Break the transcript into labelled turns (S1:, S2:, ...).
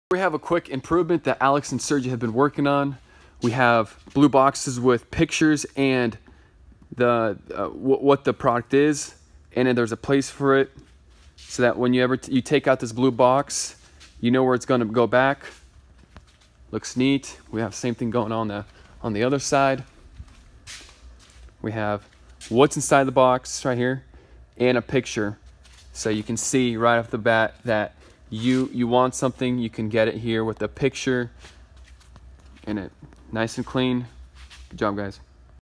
S1: We have a quick improvement that Alex and Sergio have been working on. We have blue boxes with pictures and the what the product is, and then there's a place for it, so that when you take out this blue box, you know where it's going to go back. Looks neat. We have the same thing going on the other side. We have what's inside the box right here and a picture, so you can see right off the bat that you want something, you can get it here with the picture and it nice and clean. Good job, guys.